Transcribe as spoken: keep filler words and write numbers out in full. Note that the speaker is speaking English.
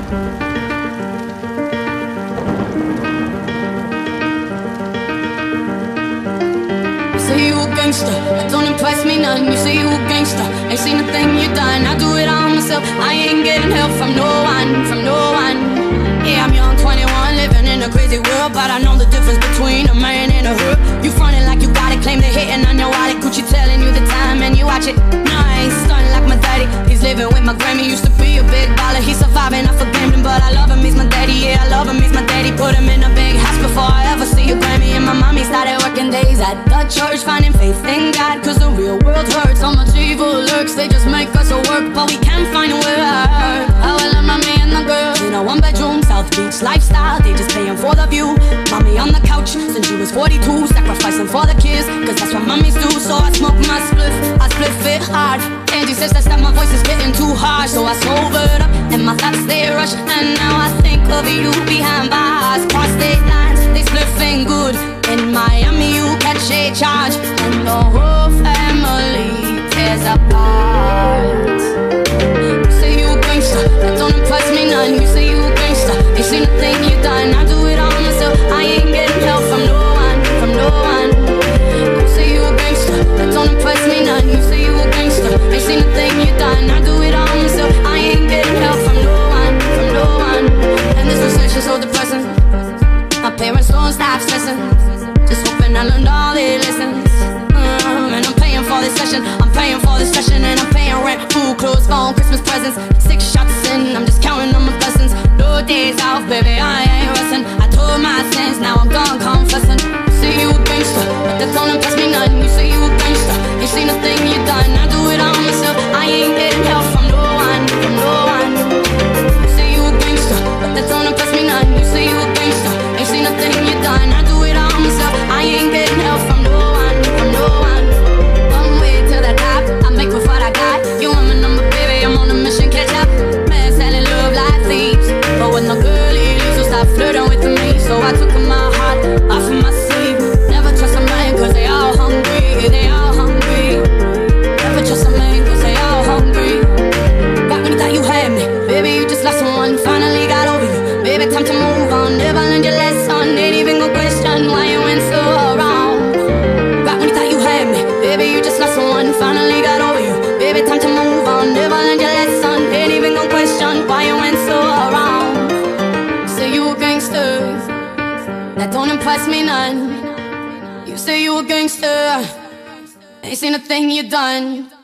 Say you a gangster, don't impress me none. You say you a gangster, ain't seen a thing you done. I do it all myself, I ain't getting help from no one, from no one. Yeah, I'm young, twenty-one, living in a crazy world, but I know the difference between a man and a her. You frontin' like you got it, claim they're hitting on your wallet. Gucci telling you the time and you watch it. No, I ain't stunning like my daddy. He's living with my Grammy, used to be a big baller. He's surviving off of gambling, but I love him, he's my daddy. Yeah, I love him, he's my daddy. Put him in a big house before I ever see a Grammy. And my mommy started working days at the church, finding faith in God, cause the real world hurts. So much evil lurks, they just make us a work, but we can't find a word. Oh, I love mommy and the girls in a one bedroom South Beach lifestyle, they just paying for the view. Mommy on the couch since she was forty-two, sacrificing for the kids, cause that's what mommies do. So I smoke my spliff, I spliff it hard. Angie says that my voice is getting too hard, so I sobered up and my thoughts they rush. And now I think of you behind bars, cross state lines, they spliffing good. In Miami you catch a charge, and the whole family tears apart. You say you a gangster, that don't impress me none. You say you a gangster, ain't seen a thing you done. I do it all myself, I ain't getting help from no one, from no one. You say you a gangster, that don't impress me none. You say you a gangster, ain't seen a thing you done. I do it all myself, I ain't getting help from no one, from no one. And this recession's so depressing, my parents don't stop stressing, just hoping I learned all their lessons. mm, And I'm paying for this session, I'm paying for this session, and I'm paying rent, food, clothes, phone, Christmas presents. Six shots in, I'm just counting on my blessings. No days off, baby, I ain't resting. I told my sins, now I'm done confessing. You say you a gangster, but that don't impress me none. You say you a gangster, ain't seen a thing you done. I do it all myself, I ain't getting help from no one, from no one. You say you a gangster, but that don't impress me none. You say you a gangster, ain't seen a thing you done. I do it all myself, I ain't getting help from no one, from no one. One way to the top, I make with what I got. You want my number, baby, I'm on a mission, catch up. Man, selling love like thieves, but when the girl leaves, so stop flirting with me. So I took my heart off of my sleeve. Never trust a man, cause they all hungry, they all hungry. Never trust a man, cause they all hungry. Back when you thought you had me, baby, you just lost someone, finally got over you. Baby, time to move on, never learned your lesson. Didn't even go question why you went so wrong. Back when you thought you had me, baby, you just lost someone, finally got over you. Baby, time to move on, never learned your lesson. Didn't even go question why you went so wrong. Say you a gangster, that don't impress me none. You say you a gangster, ain't seen a thing you done.